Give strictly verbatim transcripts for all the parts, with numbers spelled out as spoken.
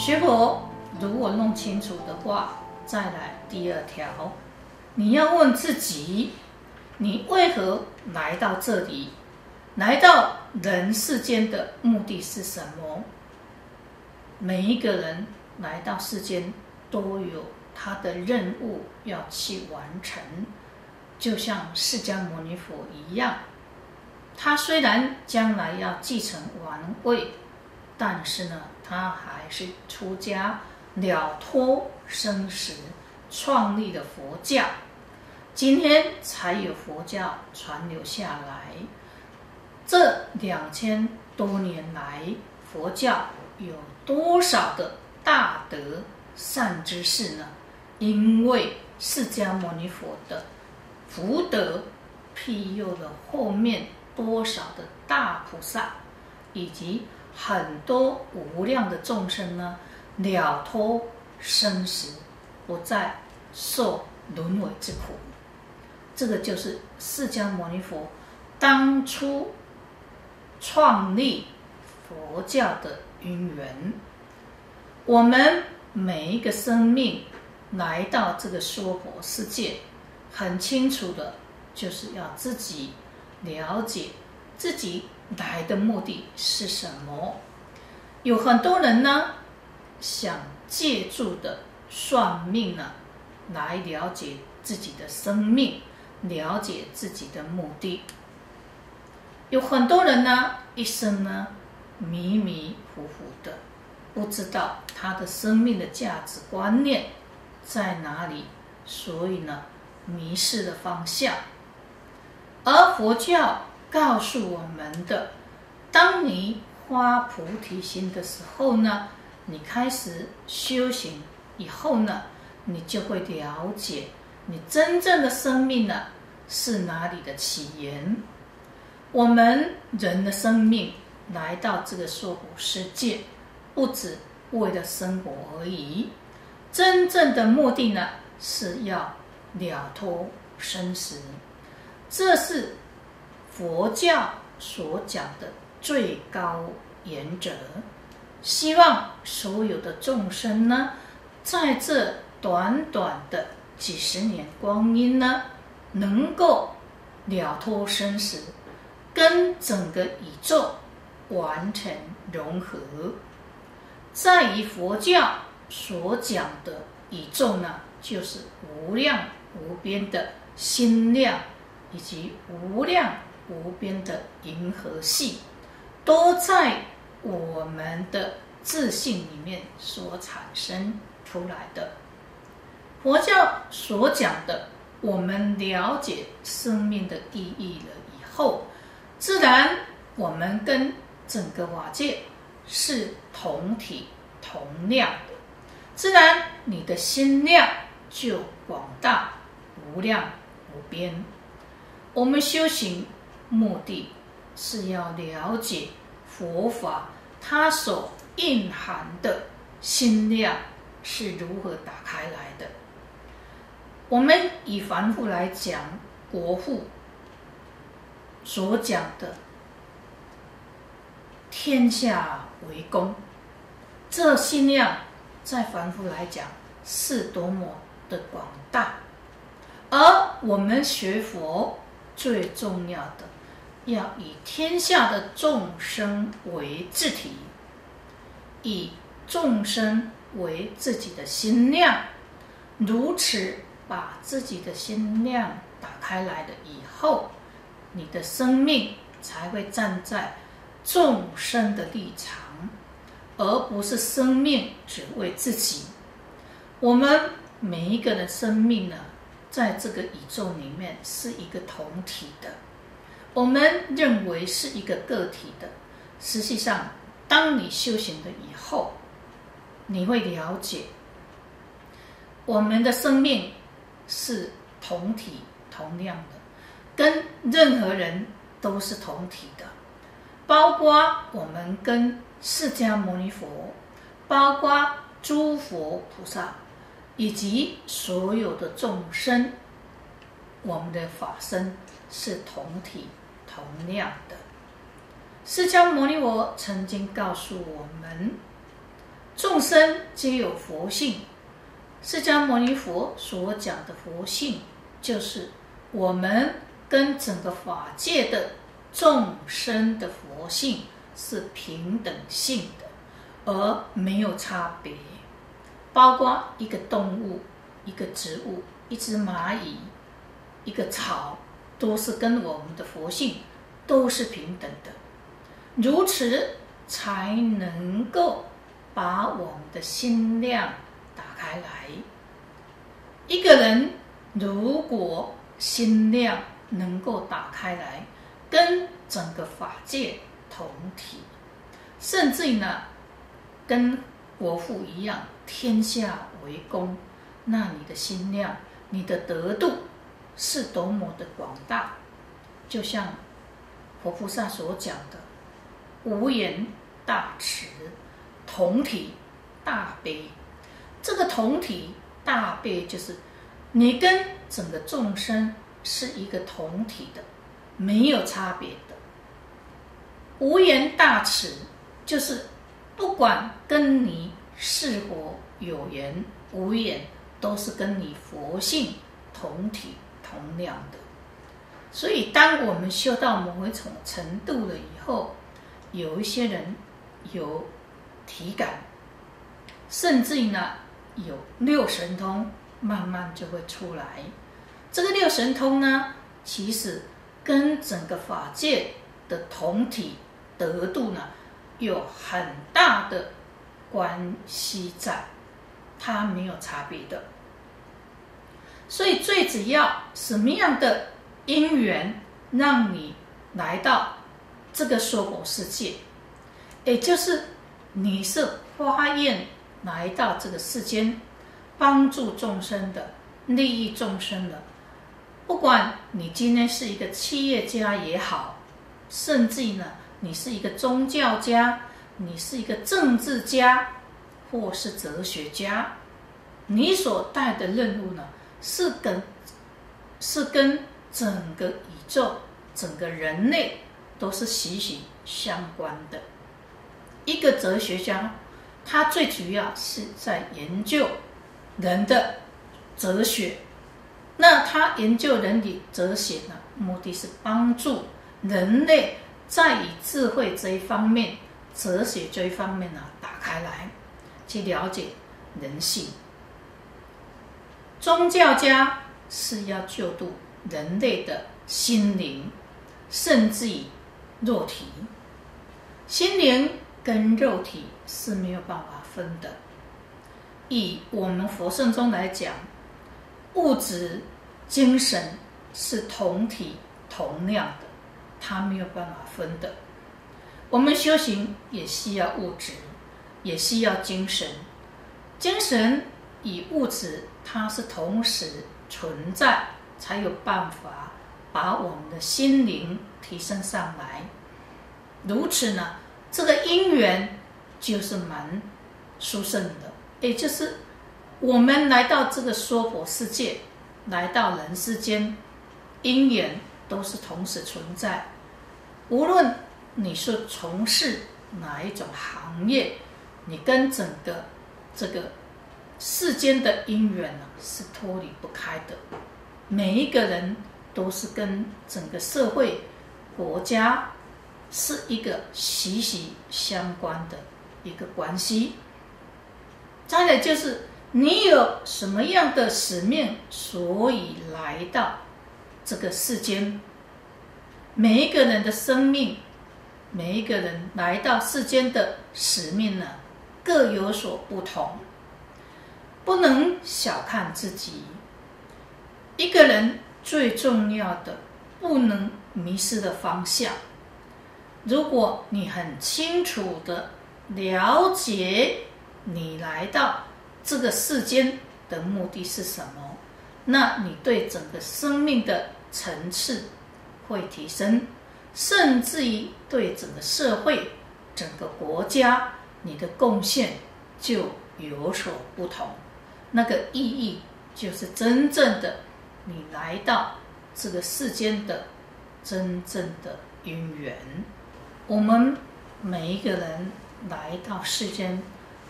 学佛如果弄清楚的话，再来第二条，你要问自己，你为何来到这里？来到人世间的目的是什么？每一个人来到世间都有他的任务要去完成，就像释迦牟尼佛一样，他虽然将来要继承王位，但是呢，他还是出家了脱生死，创立了佛教，今天才有佛教传流下来。这两千多年来，佛教有多少的大德善知识呢？因为释迦牟尼佛的福德庇佑了后面多少的大菩萨，以及很多无量的众生呢，了脱生死，不再受轮回之苦。这个就是释迦牟尼佛当初创立佛教的因缘。我们每一个生命来到这个娑婆世界，很清楚的就是要自己了解自己来的目的是什么。有很多人呢，想借助的算命呢，来了解自己的生命，了解自己的目的。有很多人呢，一生呢迷迷糊糊的，不知道他的生命的价值观念在哪里，所以呢迷失了方向。而佛教告诉我们的，当你发菩提心的时候呢，你开始修行以后呢，你就会了解你真正的生命呢是哪里的起源。我们人的生命来到这个娑婆世界，不只为了生活而已，真正的目的呢是要了脱生死。这是佛教所讲的最高原则，希望所有的众生呢，在这短短的几十年光阴呢，能够了脱生死，跟整个宇宙完全融合。在于佛教所讲的宇宙呢，就是无量无边的心量，以及无量无边的银河系，都在我们的自信里面所产生出来的。佛教所讲的，我们了解生命的意义了以后，自然我们跟整个法界是同体同量的，自然你的心量就广大无量无边。我们修行目的是要了解佛法它所蕴含的心量是如何打开来的。我们以凡夫来讲，国父所讲的天下为公，这心量在凡夫来讲是多么的广大。而我们学佛最重要的，要以天下的众生为自体，以众生为自己的心量，如此把自己的心量打开来了以后，你的生命才会站在众生的立场，而不是生命只为自己。我们每一个人生命呢，在这个宇宙里面是一个同体的，我们认为是一个个体的，实际上当你修行了以后，你会了解我们的生命是同体同量的，跟任何人都是同体的，包括我们跟释迦牟尼佛，包括诸佛菩萨，以及所有的众生，我们的法身是同体同量的。释迦牟尼佛曾经告诉我们， 众生皆有佛性。释迦牟尼佛所讲的佛性，就是我们跟整个法界的众生的佛性是平等性的，而没有差别。包括一个动物、一个植物、一只蚂蚁、一个草，都是跟我们的佛性都是平等的。如此才能够把我们的心量打开来。一个人如果心量能够打开来，跟整个法界同体，甚至呢跟国父一样，天下为公，那你的心量，你的德度是多么的广大。就像佛菩萨所讲的，无言大慈，同体大悲。这个同体大悲，就是你跟整个众生是一个同体的，没有差别的。无言大慈，就是不管跟你是否有缘无缘，都是跟你佛性同体同量的。所以当我们修到某一种程度了以后，有一些人有体感，甚至于呢有六神通，慢慢就会出来。这个六神通呢，其实跟整个法界的同体德度呢有很大的关系在，它没有差别的。所以最主要什么样的因缘让你来到这个娑婆世界，也就是你是发愿来到这个世间，帮助众生的，利益众生的。不管你今天是一个企业家也好，甚至呢你是一个宗教家，你是一个政治家，或是哲学家，你所带的任务呢，是跟是跟整个宇宙、整个人类都是息息相关的。一个哲学家，他最主要是在研究人的哲学，那他研究人的哲学呢，目的是帮助人类在以智慧这一方面、哲学这一方面呢打开来，去了解人性。宗教家是要救度人类的心灵，甚至于肉体。心灵跟肉体是没有办法分的。以我们佛圣中来讲，物质、精神是同体同量的，它没有办法分的。我们修行也需要物质，也需要精神。精神与物质它是同时存在，才有办法把我们的心灵提升上来。如此呢，这个因缘就是蛮殊胜的，也就是我们来到这个娑婆世界，来到人世间，因缘都是同时存在。无论你是从事哪一种行业，你跟整个这个世间的因缘呢是脱离不开的。每一个人都是跟整个社会、国家是一个息息相关的一个关系。再来就是你有什么样的使命，所以来到这个世间。每一个人的生命，每一个人来到世间的使命呢，各有所不同。不能小看自己。一个人最重要的，不能迷失的方向。如果你很清楚的了解你来到这个世间的目的是什么，那你对整个生命的层次会提升，甚至于对整个社会、整个国家，你的贡献就有所不同。那个意义就是真正的你来到这个世间的真正的因缘。我们每一个人来到世间，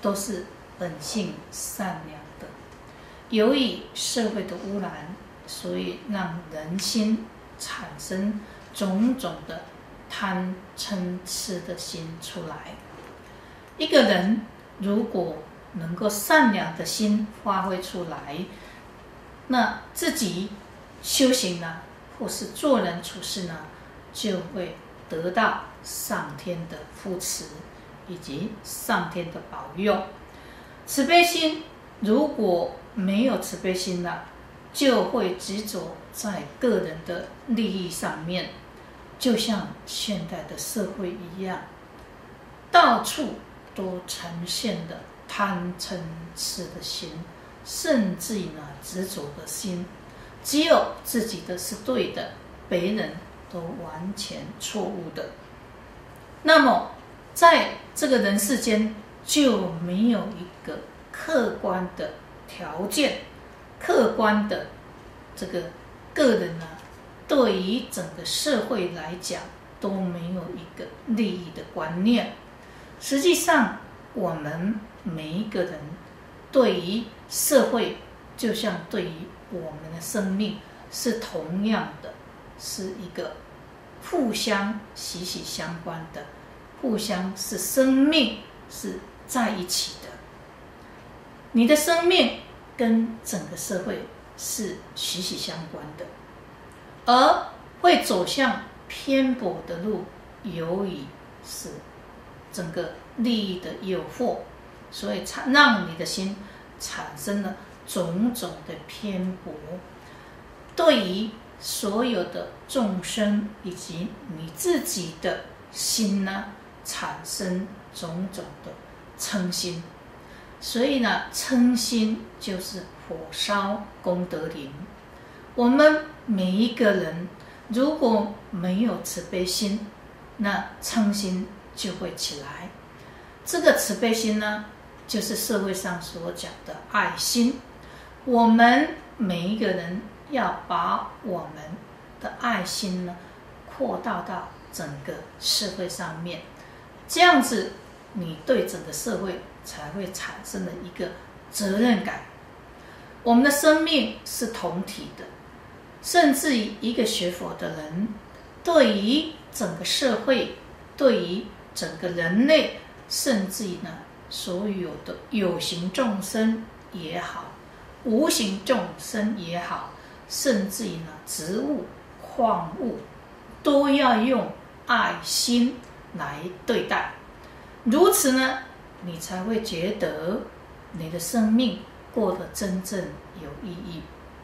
都是本性善良的。由于社会的污染，所以让人心产生种种的贪嗔痴的心出来。一个人如果能够善良的心发挥出来，那自己修行呢，或是做人处事呢，就会得到上天的扶持以及上天的保佑。慈悲心如果没有慈悲心了，就会执着在个人的利益上面，就像现代的社会一样，到处都呈现的贪嗔痴的心，甚至于呢执着的心，只有自己的是对的，别人都完全错误的。那么在这个人世间就没有一个客观的条件，客观的这个个人呢，对于整个社会来讲都没有一个利益的观念。实际上我们每一个人对于社会，就像对于我们的生命是同样的，是一个互相息息相关的，互相是生命是在一起的。你的生命跟整个社会是息息相关的，而会走向偏颇的路，由于是整个利益的诱惑，所以让你的心产生了种种的偏颇，对于所有的众生以及你自己的心呢，产生种种的嗔心。所以呢，嗔心就是火烧功德林。我们每一个人如果没有慈悲心，那嗔心就会起来。这个慈悲心呢，就是社会上所讲的爱心。我们每一个人要把我们的爱心呢扩大到整个社会上面，这样子你对整个社会才会产生了一个责任感。我们的生命是同体的，甚至于一个学佛的人，对于整个社会，对于整个人类，甚至于呢所有的有形众生也好，无形众生也好，甚至于呢植物、矿物，都要用爱心来对待。如此呢，你才会觉得你的生命过得真正有意义。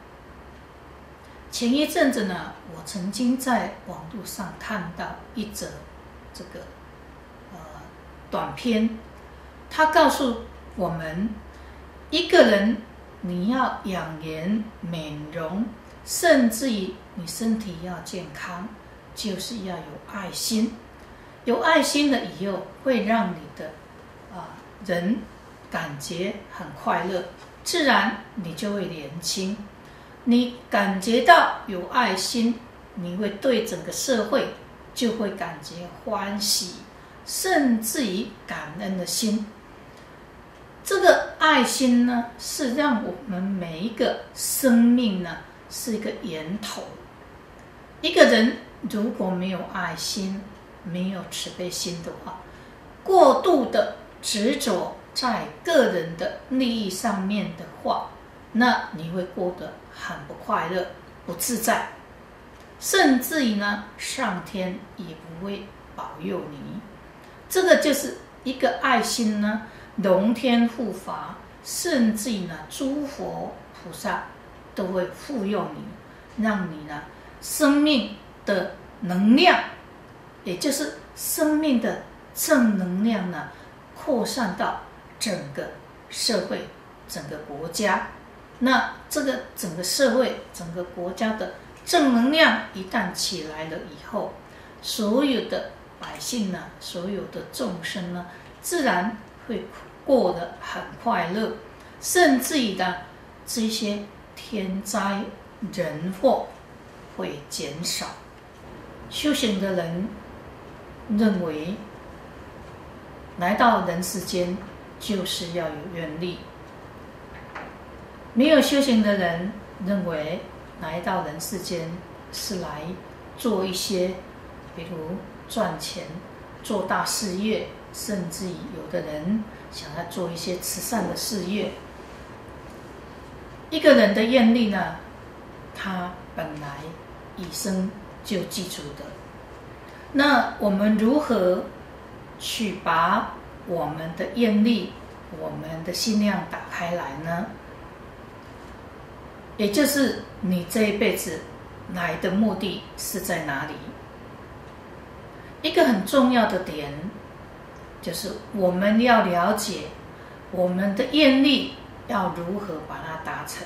前一阵子呢，我曾经在网络上看到一则这个呃短片，它告诉我们，一个人你要养颜美容，甚至于你身体要健康，就是要有爱心。有爱心了以后，会让你的啊人感觉很快乐，自然你就会年轻。你感觉到有爱心，你会对整个社会就会感觉欢喜，甚至于感恩的心。这个爱心呢，是让我们每一个生命呢是一个源头。一个人如果没有爱心，没有慈悲心的话，过度的执着在个人的利益上面的话，那你会过得很不快乐、不自在，甚至于呢，上天也不会保佑你。这个就是一个爱心呢，龙天护法，甚至于呢，诸佛菩萨都会护佑你，让你呢生命的能量，也就是生命的正能量呢，扩散到整个社会、整个国家。那这个整个社会、整个国家的正能量一旦起来了以后，所有的百姓呢，所有的众生呢，自然会过得很快乐，甚至于呢，这些天灾人祸会减少。修行的人认为，来到人世间就是要有愿力。没有修行的人认为来到人世间是来做一些，比如赚钱、做大事业，甚至于有的人想要做一些慈善的事业。一个人的愿力呢，他本来以生就记住的。那我们如何去把我们的愿力、我们的心量打开来呢？也就是你这一辈子来的目的是在哪里？一个很重要的点，就是我们要了解我们的愿力要如何把它达成。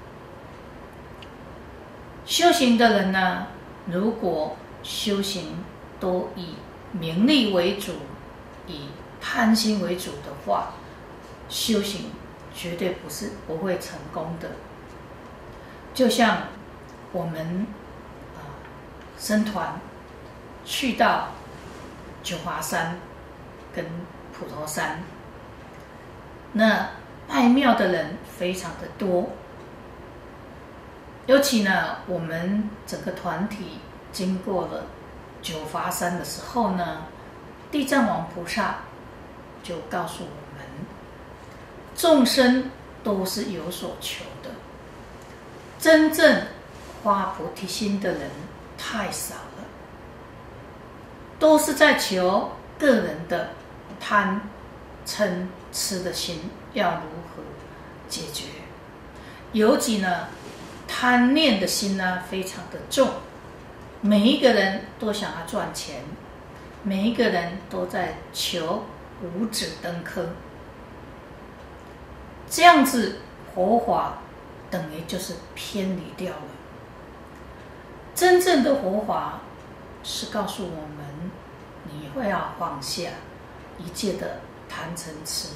修行的人呢，如果修行都以名利为主，以贪心为主的话，修行绝对不是不会成功的。就像我们啊僧团去到九华山跟普陀山，那拜庙的人非常的多，尤其呢，我们整个团体经过了九华山的时候呢，地藏王菩萨就告诉我们，众生都是有所求的，真正发菩提心的人太少了，都是在求个人的贪嗔痴的心要如何解决。尤其呢，贪念的心呢非常的重，每一个人都想要赚钱，每一个人都在求五子登科，这样子佛法等于就是偏离掉了。真正的佛法是告诉我们，你会要放下一切的贪嗔痴。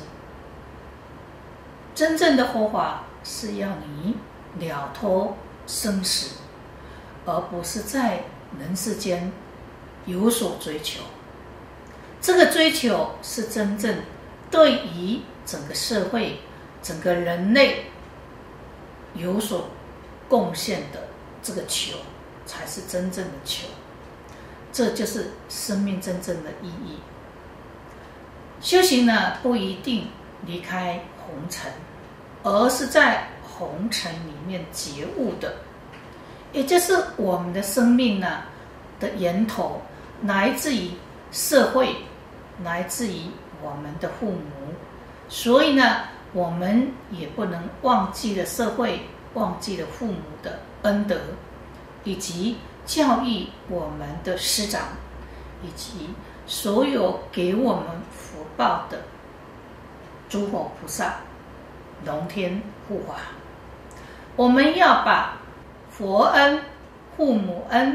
真正的佛法是要你了脱生死，而不是在人世间有所追求。这个追求是真正对于整个社会、整个人类有所贡献的这个求，才是真正的求。这就是生命真正的意义。修行呢，不一定离开红尘，而是在红尘里面觉悟的，也就是我们的生命呢的源头来自于社会，来自于我们的父母，所以呢，我们也不能忘记了社会，忘记了父母的恩德，以及教育我们的师长，以及所有给我们福报的诸佛菩萨、龙天护法。我们要把佛恩、父母恩，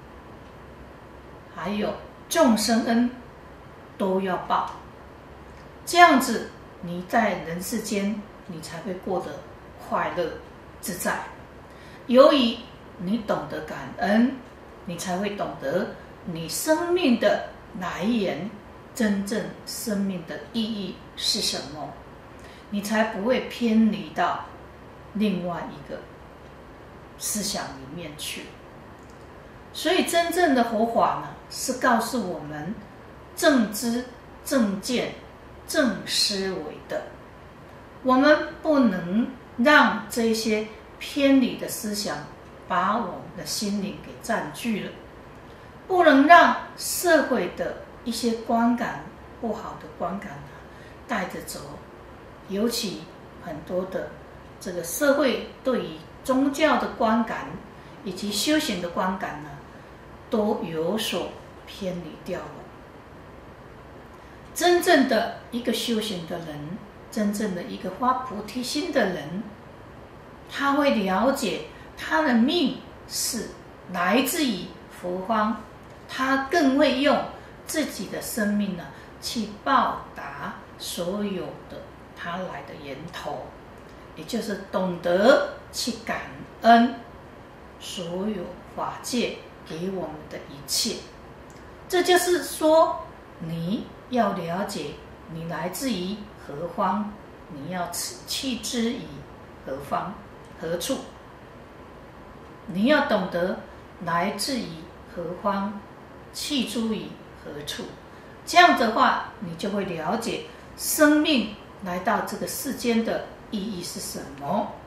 还有众生恩都要报，这样子你在人世间你才会过得快乐自在。由于你懂得感恩，你才会懂得你生命的来源，真正生命的意义是什么，你才不会偏离到另外一个思想里面去。所以真正的佛法呢，是告诉我们正知、正见、正思维的。我们不能让这些偏离的思想把我们的心灵给占据了，不能让社会的一些观感、不好的观感带着走。尤其很多的这个社会对于宗教的观感以及修行的观感呢，都有所偏离掉了。真正的一个修行的人，真正的一个发菩提心的人，他会了解他的命是来自于佛方，他更会用自己的生命呢去报答所有的他来的源头，也就是懂得去感恩所有法界给我们的一切。这就是说，你要了解你来自于何方？你要弃之以何方？何处？你要懂得来自于何方，弃诸于何处。这样的话，你就会了解生命来到这个世间的意义是什么。